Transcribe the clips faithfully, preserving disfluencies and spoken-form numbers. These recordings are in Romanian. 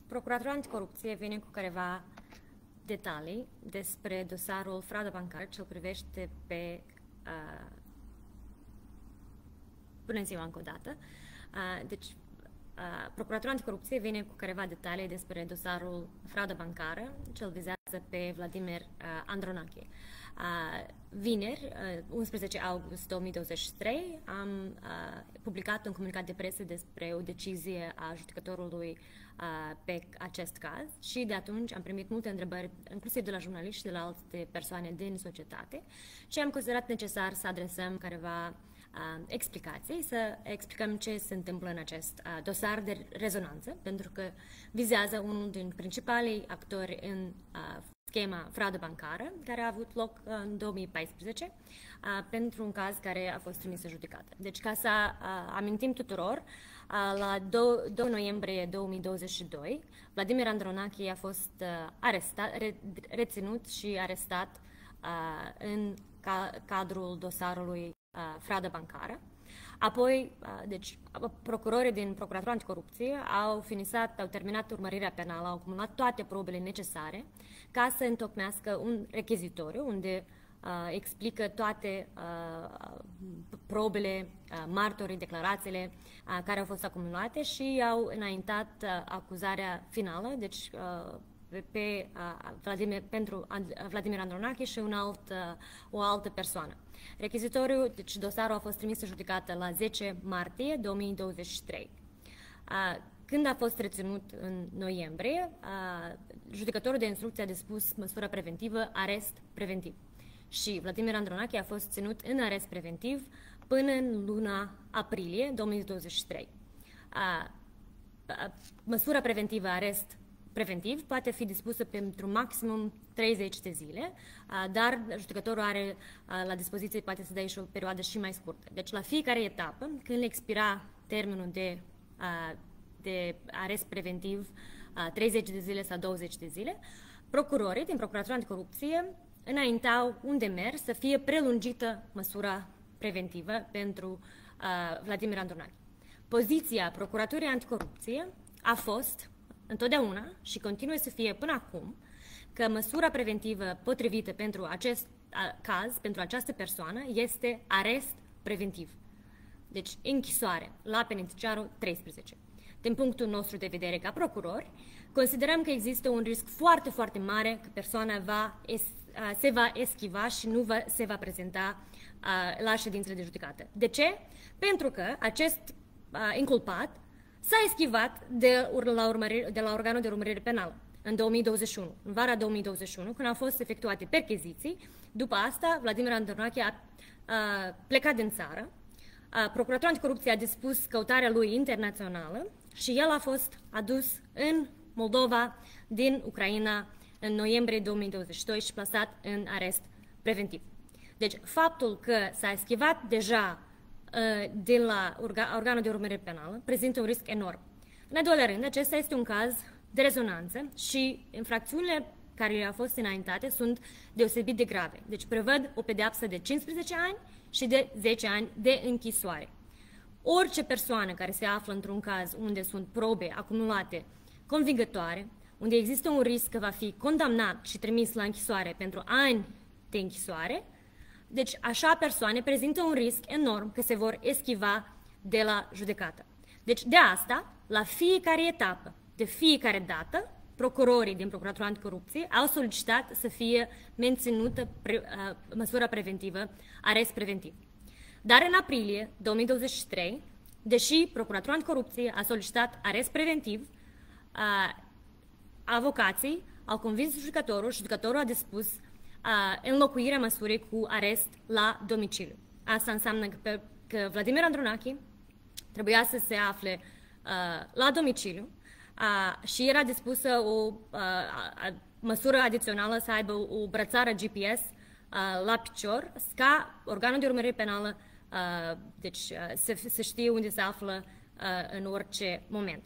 Procuratura Anticorupție vine cu careva detalii despre dosarul fraudă bancară ce îl privește pe... Uh, Bună ziua încă o dată. Uh, deci, uh, Procuratura Anticorupție vine cu careva detalii despre dosarul fraudă bancară ce îl vizează pe Vladimir uh, Andronache. Uh, vineri, uh, unsprezece august două mii douăzeci și trei, am uh, publicat un comunicat de presă despre o decizie a judecătorului uh, pe acest caz și de atunci am primit multe întrebări, inclusiv de la jurnaliști și de la alte persoane din societate, și am considerat necesar să adresăm careva uh, explicații, să explicăm ce se întâmplă în acest uh, dosar de rezonanță, pentru că vizează unul din principalii actori în uh, schema fraudă bancară, care a avut loc în două mii paisprezece, a, pentru un caz care a fost trimis în judecată. Deci, ca să a, amintim tuturor, a, la doi noiembrie două mii douăzeci și doi, Vladimir Andronache a fost a, arestat, re, reținut și arestat a, în ca, cadrul dosarului a, fraudă bancară. Apoi, deci, procurorii din Procuratura Anticorupție au finisat, au terminat urmărirea penală, au acumulat toate probele necesare ca să întocmească un rechizitoriu unde uh, explică toate uh, probele, uh, martorii, declarațiile uh, care au fost acumulate și au înaintat uh, acuzarea finală, deci uh, pe uh, Vladimir, pentru Vladimir Andronache și un alt, uh, o altă persoană. Rechizitoriul, deci dosarul a fost trimis în judecată la zece martie două mii douăzeci și trei. Uh, când a fost reținut în noiembrie, uh, judecătorul de instrucție a dispus măsură preventivă, arest preventiv. Și Vladimir Andronache a fost ținut în arest preventiv până în luna aprilie două mii douăzeci și trei. Uh, uh, măsura preventivă, arest preventiv, poate fi dispusă pentru maximum treizeci de zile, dar judecătorul are la dispoziție, poate să dea și o perioadă și mai scurtă. Deci la fiecare etapă, când expira termenul de, de arest preventiv, treizeci de zile sau douăzeci de zile, procurorii din Procuratura Anticorupție înaintau un demers să fie prelungită măsura preventivă pentru Vladimir Andronache. Poziția Procuraturii Anticorupție a fost întotdeauna și continuă să fie până acum că măsura preventivă potrivită pentru acest caz, pentru această persoană, este arest preventiv. Deci închisoare la penitenciarul treisprezece. Din punctul nostru de vedere ca procurori, considerăm că există un risc foarte, foarte mare că persoana va es, se va eschiva și nu va, se va prezenta la ședințele de judecată. De ce? Pentru că acest inculpat s-a eschivat de la, urmărire, de la organul de urmărire penală în două mii douăzeci și unu, în vara două mii douăzeci și unu, când au fost efectuate percheziții. După asta, Vladimir Andronache a, a plecat din țară. A, Procuratura Anticorupție a dispus căutarea lui internațională și el a fost adus în Moldova din Ucraina în noiembrie două mii douăzeci și doi și plasat în arest preventiv. Deci, faptul că s-a eschivat deja de la organul de urmărire penală prezintă un risc enorm. În al doilea rând, acesta este un caz de rezonanță și infracțiunile care au fost înaintate sunt deosebit de grave. Deci prevăd o pedeapsă de cincisprezece ani și de zece ani de închisoare. Orice persoană care se află într-un caz unde sunt probe acumulate convingătoare, unde există un risc că va fi condamnat și trimis la închisoare pentru ani de închisoare, deci așa persoane prezintă un risc enorm că se vor eschiva de la judecată. Deci de asta, la fiecare etapă, de fiecare dată, procurorii din Procuratura Anticorupție au solicitat să fie menținută pre, uh, măsura preventivă, arest preventiv. Dar în aprilie două mii douăzeci și trei, deși Procuratura Anticorupție a solicitat arest preventiv, uh, avocații au convins judecătorul și judecătorul a dispus Uh, înlocuirea măsurii cu arest la domiciliu. Asta înseamnă că, pe, că Vladimir Andronache trebuia să se afle uh, la domiciliu uh, și era dispusă o uh, măsură adițională să aibă o brățară G P S uh, la picior, ca organul de urmărire penală uh, deci, uh, să, să știe unde se află uh, în orice moment.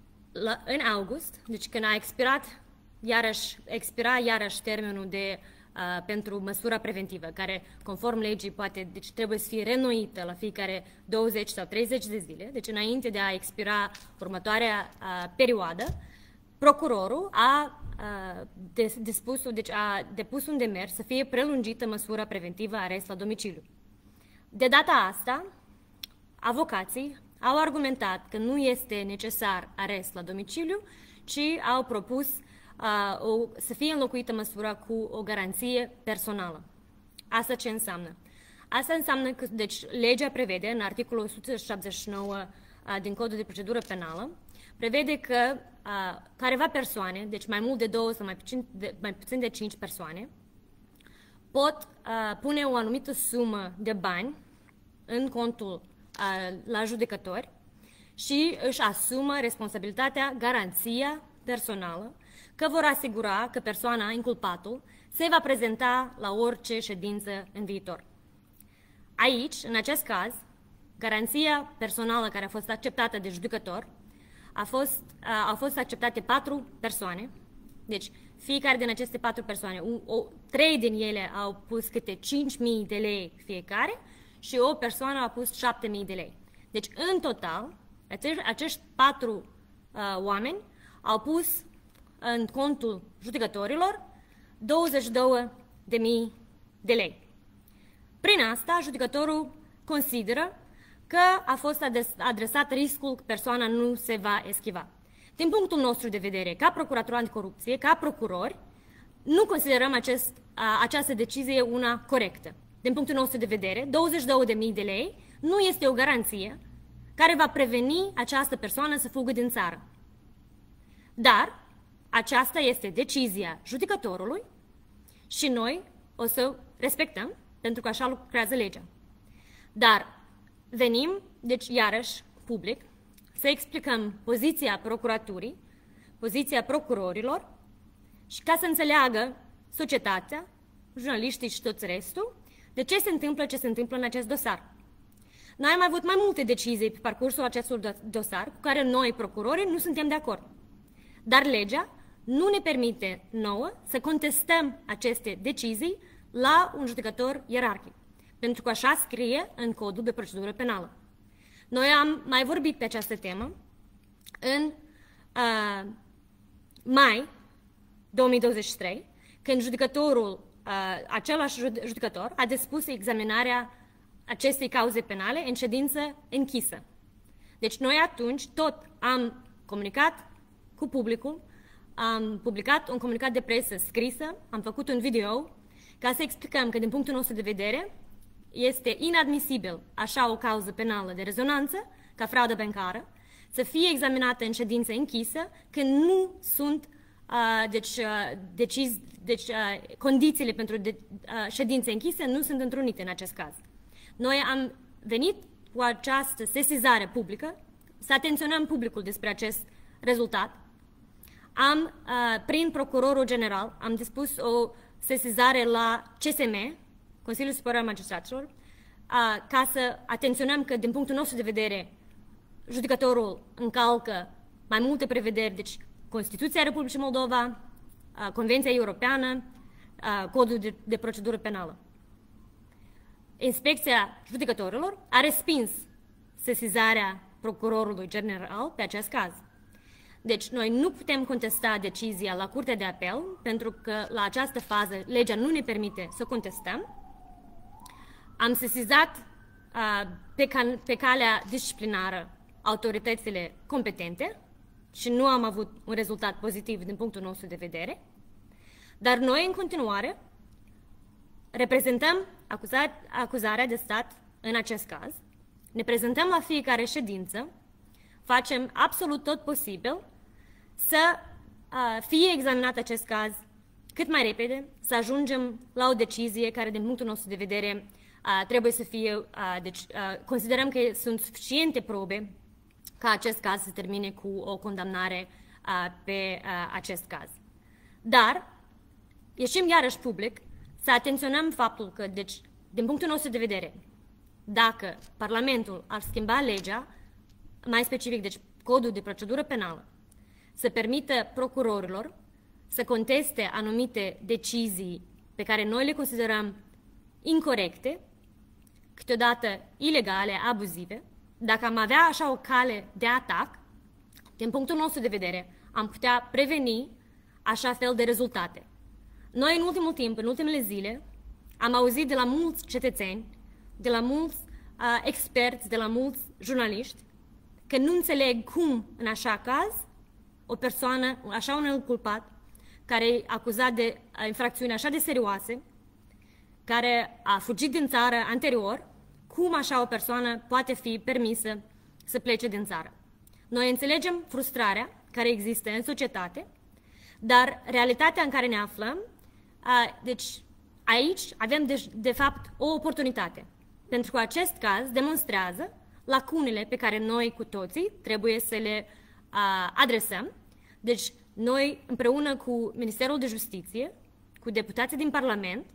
La, în august, deci când a expirat Iarăși, expira iarăși termenul de uh, pentru măsura preventivă, care, conform legii, poate, deci trebuie să fie renoită la fiecare douăzeci sau treizeci de zile, deci înainte de a expira următoarea uh, perioadă, procurorul a, uh, des, despus, deci a depus un demers să fie prelungită măsura preventivă arest la domiciliu. De data asta, avocații au argumentat că nu este necesar arest la domiciliu, ci au propus uh, o, să fie înlocuită măsura cu o garanție personală. Asta ce înseamnă? Asta înseamnă că, deci, legea prevede, în articolul o sută șaptezeci și nouă uh, din Codul de Procedură Penală, prevede că uh, careva persoane, deci mai mult de două sau mai puțin de, mai puțin de cinci persoane, pot uh, pune o anumită sumă de bani în contul uh, la judecători și își asumă responsabilitatea, garanția personală că vor asigura că persoana, inculpatul, se va prezenta la orice ședință în viitor. Aici, în acest caz, garanția personală care a fost acceptată de judecător a fost, a, au fost acceptate patru persoane, deci fiecare din aceste patru persoane, o, o, trei din ele au pus câte cinci mii de lei fiecare și o persoană a pus șapte mii de lei. Deci, în total, acești, acești patru uh, oameni au pus în contul judecătorilor douăzeci și două de mii de lei. Prin asta, judecătorul consideră că a fost adresat riscul că persoana nu se va eschiva. Din punctul nostru de vedere, ca procurator anticorupție, ca procurori, nu considerăm acest, a, această decizie una corectă. Din punctul nostru de vedere, douăzeci și două de mii de lei nu este o garanție care va preveni această persoană să fugă din țară. Dar aceasta este decizia judecătorului și noi o să respectăm, pentru că așa lucrează legea. Dar venim, deci iarăși, public, să explicăm poziția procuraturii, poziția procurorilor și ca să înțeleagă societatea, jurnaliștii și toți restul, de ce se întâmplă ce se întâmplă în acest dosar. Noi am avut mai multe decizii pe parcursul acestui dosar cu care noi, procurorii, nu suntem de acord. Dar legea nu ne permite nouă să contestăm aceste decizii la un judecător ierarhic, pentru că așa scrie în Codul de Procedură Penală. Noi am mai vorbit pe această temă în uh, mai două mii douăzeci și trei, când judecătorul, uh, același judecător a dispus examinarea acestei cauze penale în ședință închisă. Deci noi atunci tot am comunicat cu publicul, am publicat un comunicat de presă scrisă, am făcut un video ca să explicăm că din punctul nostru de vedere este inadmisibil așa o cauză penală de rezonanță, ca fraudă bancară, să fie examinată în ședință închisă când nu sunt uh, deci, uh, decizi, deci, uh, condițiile pentru de, uh, ședințe închise nu sunt întrunite în acest caz. Noi am venit cu această sesizare publică, să atenționăm publicul despre acest rezultat. Am, uh, prin procurorul general, am dispus o sesizare la C S M, Consiliul Superior al Magistraților, uh, ca să atenționăm că, din punctul nostru de vedere, judecătorul încalcă mai multe prevederi, deci Constituția Republicii Moldova, uh, Convenția Europeană, uh, Codul de, de Procedură Penală. Inspecția judecătorilor a respins sesizarea procurorului general pe acest caz. Deci, noi nu putem contesta decizia la Curtea de Apel, pentru că la această fază legea nu ne permite să contestăm. Am sesizat uh, pe, cal pe calea disciplinară autoritățile competente și nu am avut un rezultat pozitiv din punctul nostru de vedere, dar noi, în continuare, reprezentăm acuzat, acuzarea de stat în acest caz, ne prezentăm la fiecare ședință, facem absolut tot posibil să uh, fie examinat acest caz cât mai repede, să ajungem la o decizie care, din punctul nostru de vedere, uh, trebuie să fie, uh, deci uh, considerăm că sunt suficiente probe ca acest caz să termine cu o condamnare uh, pe uh, acest caz. Dar ieșim iarăși public să atenționăm faptul că, deci, din punctul nostru de vedere, dacă Parlamentul ar schimba legea, mai specific, deci Codul de Procedură Penală, să permită procurorilor să conteste anumite decizii pe care noi le considerăm incorecte, câteodată ilegale, abuzive, dacă am avea așa o cale de atac, din punctul nostru de vedere, am putea preveni așa fel de rezultate. Noi, în ultimul timp, în ultimele zile, am auzit de la mulți cetățeni, de la mulți uh, experți, de la mulți jurnaliști, că nu înțeleg cum, în așa caz, o persoană, așa un culpat, care e acuzat de uh, infracțiuni așa de serioase, care a fugit din țară anterior, cum așa o persoană poate fi permisă să plece din țară. Noi înțelegem frustrarea care există în societate, dar realitatea în care ne aflăm, uh, deci aici avem de, de fapt o oportunitate, pentru că acest caz demonstrează lacunele pe care noi cu toții trebuie să le uh, adresăm. Deci noi împreună cu Ministerul de Justiție, cu deputații din Parlament,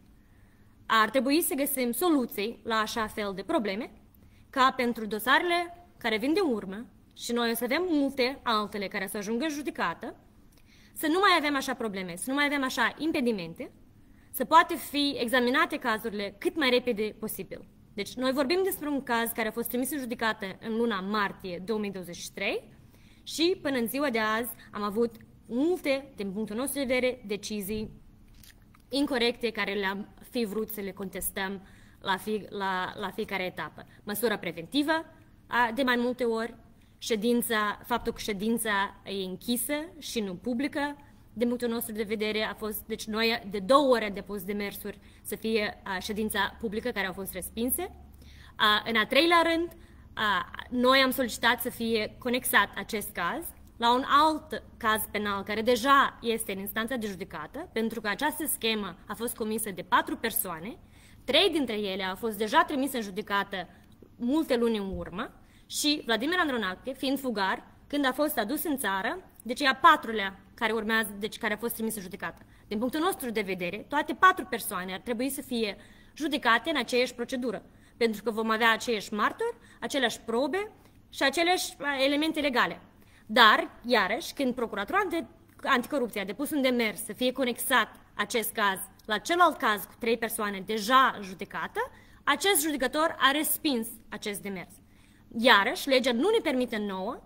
ar trebui să găsim soluții la așa fel de probleme, ca pentru dosarele care vin de urmă, și noi o să avem multe altele care să ajungă în judecată, să nu mai avem așa probleme, să nu mai avem așa impedimente, să poate fi examinate cazurile cât mai repede posibil. Deci noi vorbim despre un caz care a fost trimis în judecată în luna martie două mii douăzeci și trei și până în ziua de azi am avut multe, din punctul nostru de vedere, decizii incorecte care le-am fi vrut să le contestăm la, fi, la, la fiecare etapă. Măsura preventivă, de mai multe ori, ședința, faptul că ședința e închisă și nu publică, din punctul nostru de vedere a fost, deci noi de două ori am depus demersuri să fie a, ședința publică care au fost respinse. A, în a treilea rând, a, noi am solicitat să fie conexat acest caz la un alt caz penal care deja este în instanța de judecată, pentru că această schemă a fost comisă de patru persoane, trei dintre ele au fost deja trimise în judecată multe luni în urmă și Vladimir Andronache, fiind fugar, când a fost adus în țară, deci e a patrulea care urmează, deci care a fost trimis în judecată. Din punctul nostru de vedere, toate patru persoane ar trebui să fie judecate în aceeași procedură, pentru că vom avea aceiași martori, aceleași probe și aceleași elemente legale. Dar, iarăși, când Procuratura Anticorupție a depus un demers să fie conexat acest caz la celălalt caz cu trei persoane deja judecată, acest judecător a respins acest demers. Iarăși, legea nu ne permite nouă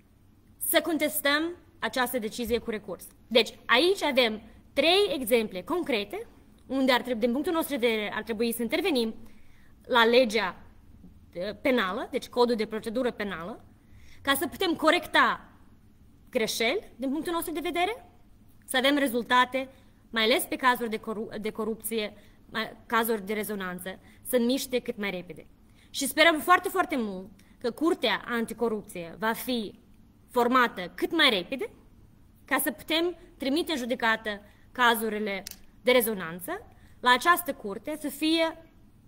să contestăm această decizie cu recurs. Deci, aici avem trei exemple concrete unde, ar trebui, din punctul nostru de vedere, ar trebui să intervenim la legea penală, deci codul de procedură penală, ca să putem corecta greșeli, din punctul nostru de vedere, să avem rezultate, mai ales pe cazuri de, corup de corupție, cazuri de rezonanță, să miște cât mai repede. Și sperăm foarte, foarte mult că Curtea Anticorupție va fi formată cât mai repede, ca să putem trimite în judecată cazurile de rezonanță, la această curte să fie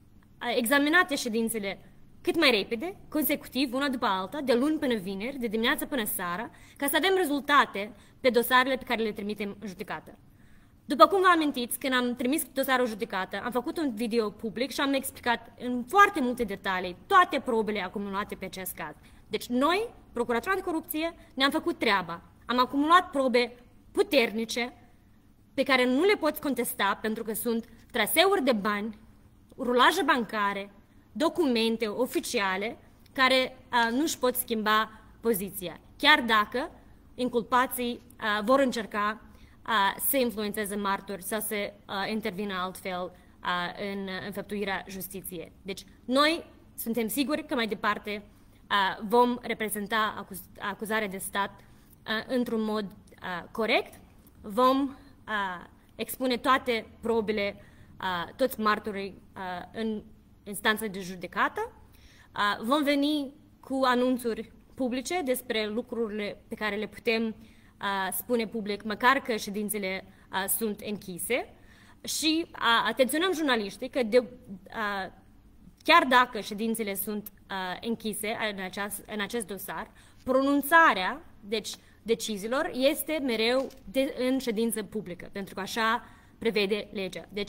examinate ședințele cât mai repede, consecutiv, una după alta, de luni până vineri, de dimineață până seara, ca să avem rezultate pe dosarele pe care le trimitem în judecată. După cum vă amintiți, când am trimis dosarul în judecată, am făcut un video public și am explicat în foarte multe detalii toate probele acumulate pe acest caz. Deci noi, Procuratura de Corupție, ne-am făcut treaba. Am acumulat probe puternice pe care nu le poți contesta pentru că sunt traseuri de bani, rulaje bancare, documente oficiale care nu își pot schimba poziția, chiar dacă inculpații a, vor încerca a, să influențeze martori sau să a, intervină altfel a, în înfăptuirea justiției. Deci noi suntem siguri că mai departe a, vom reprezenta acuz acuzarea de stat într-un mod a, corect, vom a, expune toate probele, a, toți martorii a, în instanța de judecată, a, vom veni cu anunțuri publice despre lucrurile pe care le putem a, spune public, măcar că ședințele a, sunt închise și a, atenționăm jurnaliștii că de, a, chiar dacă ședințele sunt a, închise în, aceast, în acest dosar, pronunțarea deci, deciziilor este mereu de, în ședință publică, pentru că așa prevede legea. Deci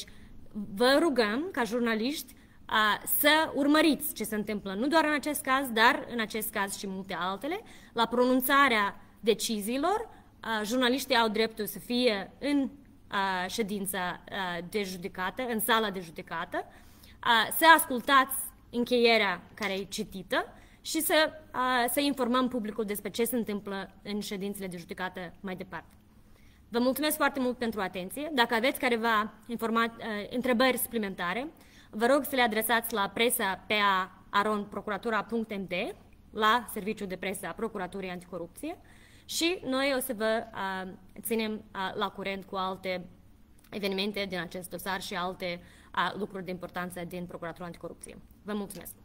vă rugăm ca jurnaliști a, să urmăriți ce se întâmplă, nu doar în acest caz, dar în acest caz și multe altele. La pronunțarea deciziilor, a, jurnaliștii au dreptul să fie în uh, ședința uh, de judecată, în sala de judecată, uh, să ascultați încheierea care e citită și să, uh, să informăm publicul despre ce se întâmplă în ședințele de judecată mai departe. Vă mulțumesc foarte mult pentru atenție. Dacă aveți careva informa- uh, întrebări suplimentare, vă rog să le adresați la presa pe aron procuratura punct m d, la Serviciul de Presă a Procuraturii Anticorupție, și noi o să vă uh, ținem uh, la curent cu alte evenimente din acest dosar și alte uh, lucruri de importanță din Procuratura Anticorupție. Vă mulțumesc!